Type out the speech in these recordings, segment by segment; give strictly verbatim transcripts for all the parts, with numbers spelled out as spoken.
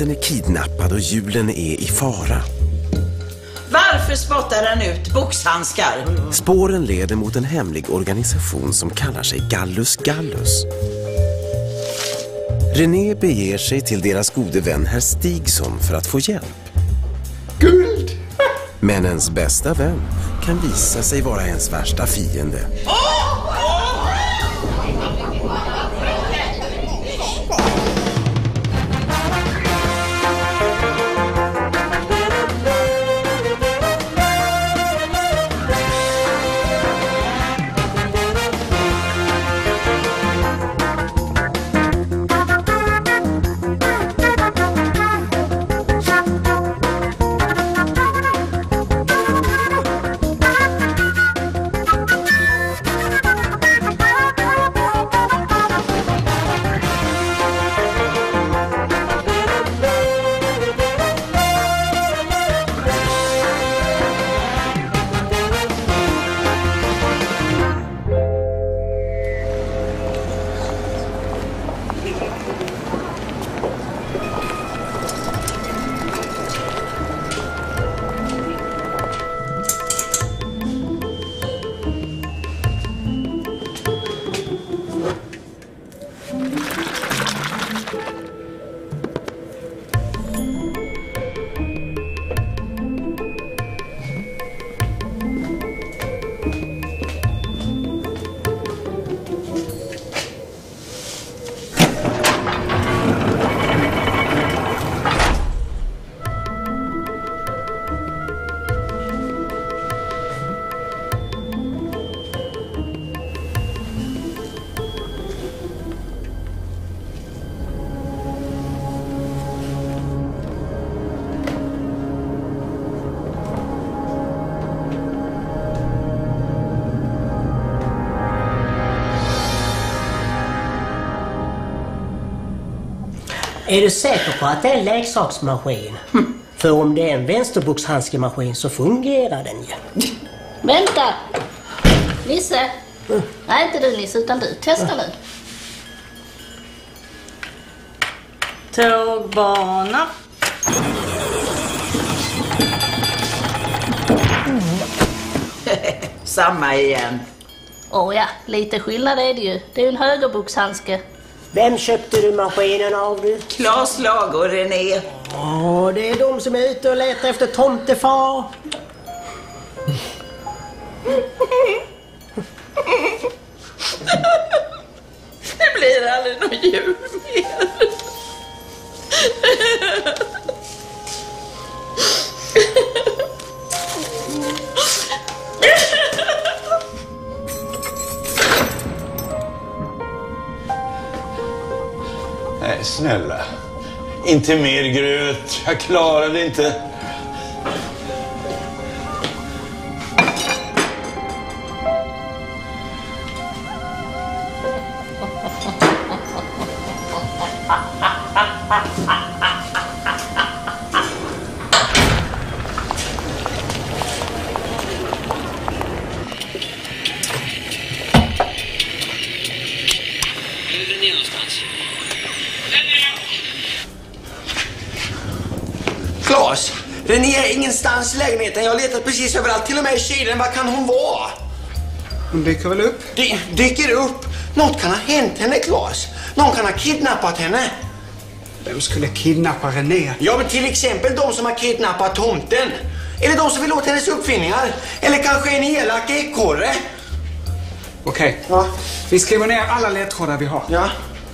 tomten är kidnappad och julen är i fara. Varför spottar han ut boxhandskar? Spåren leder mot en hemlig organisation som kallar sig Gallus Gallus. René beger sig till deras gode vän herr Stigson för att få hjälp. Guld! Men ens bästa vän kan visa sig vara ens värsta fiende. Är du säker på att det är en leksaksmaskin? Mm. För om det är en vänsterboxhandskemaskin så fungerar den ju. Vänta! Nisse! Mm. Nej, inte du Nisse, utan du. Testa mm. nu. Tågbana. Mm. Samma igen. Åh oh ja, lite skillnad är det ju. Det är ju en högerboxhandske. Vem köpte du maskinen av du? Klas Lag och René. Ja, det är de som är ute och letar efter tomtefar. Det blir aldrig någon jul mer. Nej, snälla. Inte mer gröt. Jag klarar det inte. Klas, René är ingenstans i lägenheten. Jag har letat precis överallt, till och med i kylen. Var kan hon vara? Hon dyker väl upp? Dy dyker upp? Något kan ha hänt henne, Klas. Någon kan ha kidnappat henne. Vem skulle kidnappa René? Ja, men till exempel de som har kidnappat tomten. Eller de som vill åt hennes uppfinningar. Eller kanske en elak ekorre. Okej, okay. Ja. Vi skriver ner alla ledtrådar vi har. Ja.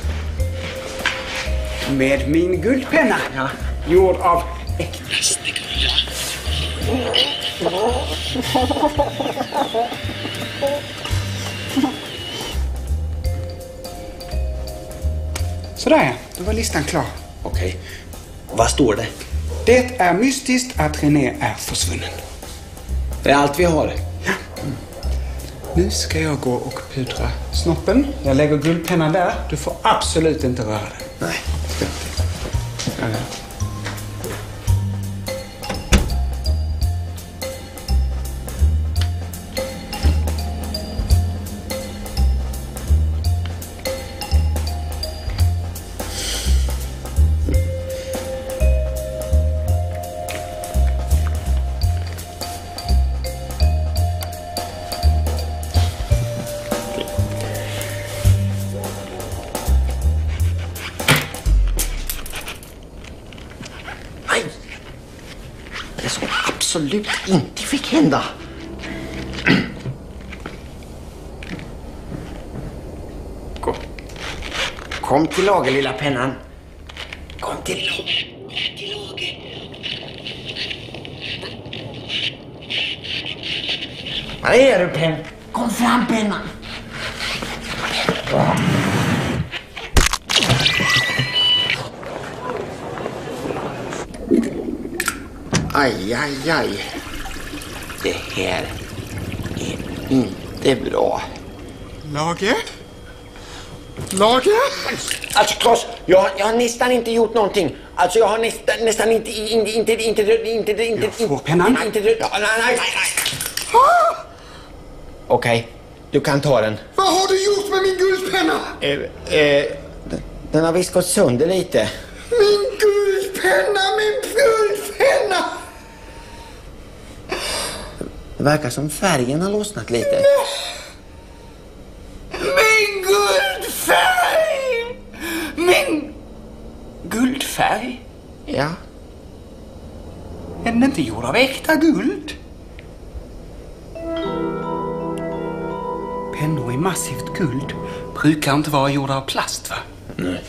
Med min guldpenna. Ja. Gjord av äkta. Sådär ja, då var listan klar. Okej, okay. Vad står det? Det är mystiskt att René är försvunnen. Det är allt vi har. Ja. Mm. Nu ska jag gå och pudra snoppen. Jag lägger guldpennan där. Du får absolut inte röra den. Nej. Ja. absolut inte fick hända. Kom, Kom till lager, lilla pennan. Kom till lager. Kom till lager. Vad är du, penn? Kom fram, pennan. Aj, aj, aj. Det här är inte bra. Lage? Lage? Alltså, Claes, jag, jag har nästan inte gjort någonting. Alltså, jag har nästan, nästan inte, inte, inte, inte, inte, inte, inte... Jag får pennan. Inte, inte, nej, nej, nej, nej. Ah! Okej, okay, du kan ta den. Vad har du gjort med min guldpenna? Eh, eh, den, den har visst gått sönder lite. Min guldpenna, min guldpenna! Det verkar som färgen har lossnat lite. Min guldfärg! Min guldfärg? Ja. Är den inte gjord av äkta guld? Pennor i massivt guld brukar inte vara gjorda av plast, va? Nej.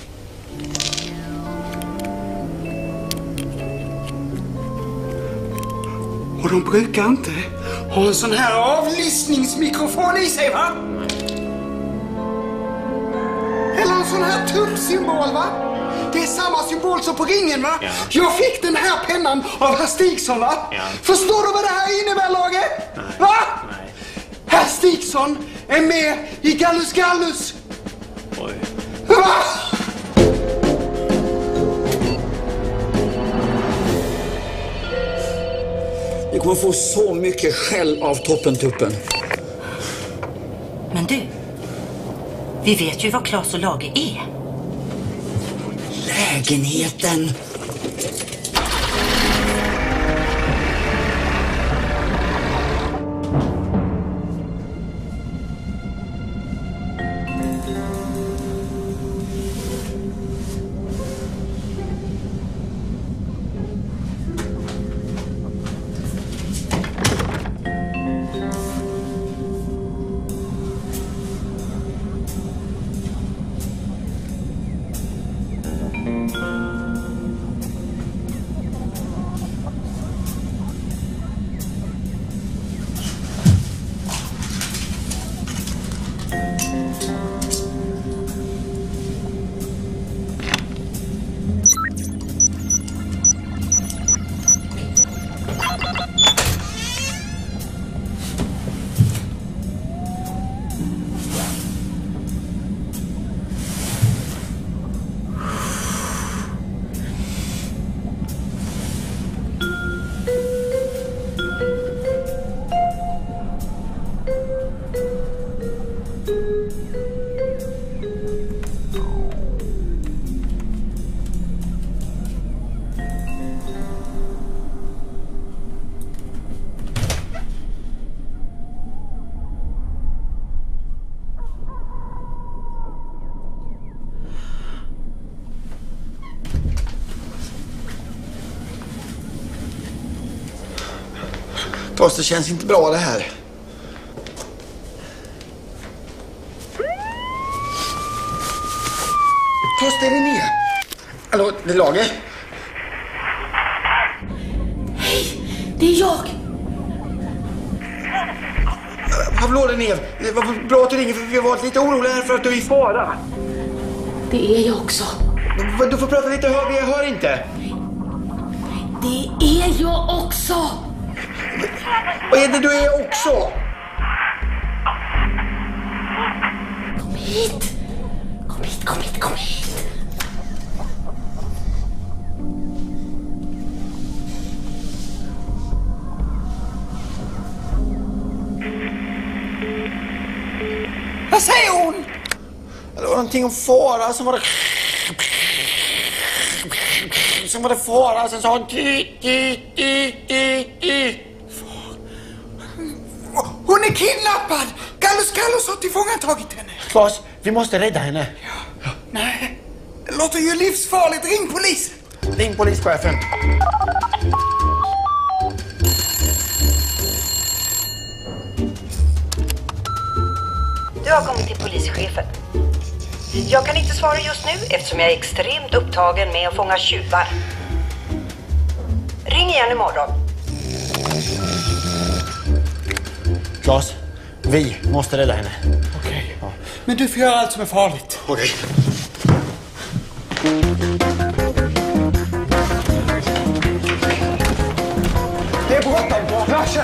Och de brukar inte ha en sån här avlyssningsmikrofon i sig, va? Eller en sån här tuppsymbol, va? Det är samma symbol som på ringen, va? Ja. Jag fick den här pennan av herr Stigson, va? Ja. Förstår du vad det här innebär, Lage? Nej. Va? Nej. Herr Stigson är med i Gallus Gallus. Oj. Va? Vi kommer få så mycket skäll av toppentuppen. Men du, vi vet ju vad Claes och Lage är. Lägenheten. Fast det känns inte bra det här. Ta ställ ner. Hallå, det är Lage. Hej, det är jag. Hallå, det ner. Det var bra att du ringer, för vi har varit lite oroliga här för att du är i fara. Det är jag också. Du får prata lite högre, jag hör inte. Det är jag också. Vad är det du är också? Kom hit. Kom hit, kom hit, kom hit. Vad säger hon? Det var någonting om fara som var det... Som var det fara, sen sa hon... Hon är kidnappad! Gallus Gallus har tillfångatagit henne. Claes, vi måste rädda henne. Ja. Nej, det låter ju livsfarligt. Ring polisen. Ring polischefen. Du har kommit till polischefen. Jag kan inte svara just nu eftersom jag är extremt upptagen med att fånga tjuvar. Ring igen imorgon. Claes, vi måste rädda henne. Okej. Okay. Ja. Men du får göra allt som är farligt. Okej. Okay. Det är bråttom. Ja, kör.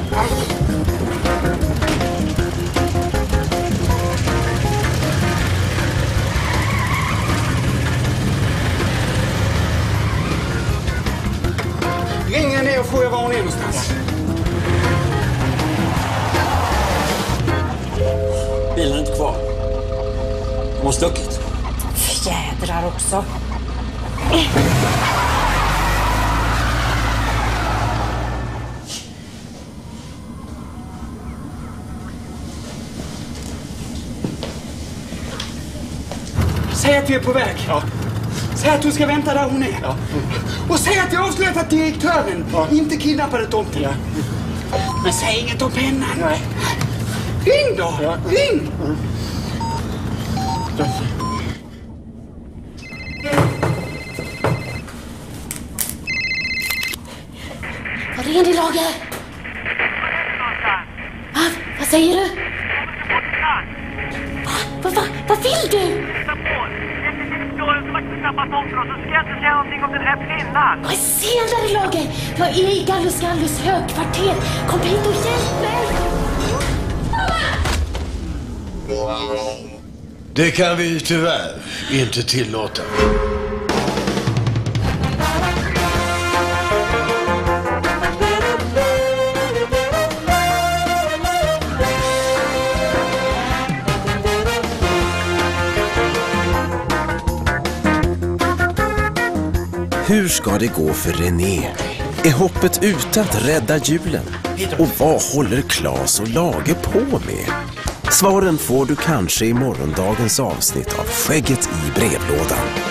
Ringen ner och får jag var hon är någonstans. Bilen är inte kvar. De har stuckit. Fjädrar också. Säg att vi är på väg. Ja. Säg att du ska vänta där hon är. Ja. Och säg att jag avslöjat att direktören ja. inte kidnappade tomten. Ja. Men säg inget om pennan. Nej. Ring då! Ja. Ring! Mm. Var är det, Lager? Va? Vad säger du? Va? Va? Va? Vad vill du? Vad senare, Lager? Jag är i Gallus Gallus högkvarter. Kom hit och hjälp mig! Det kan vi tyvärr inte tillåta. Hur ska det gå för René? Är hoppet ute att rädda julen? Och vad håller Claes och Lage på med? Svaren får du kanske i morgondagens avsnitt av Skägget i brevlådan.